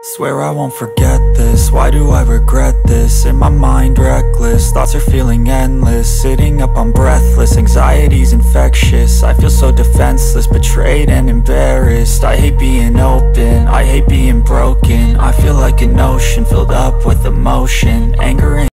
Swear I won't forget this, why do I regret this? In my mind reckless, thoughts are feeling endless. Sitting up, I'm breathless, anxiety's infectious. I feel so defenseless, betrayed and embarrassed. I hate being open, I hate being broken. I feel like an ocean filled up with emotion, anger and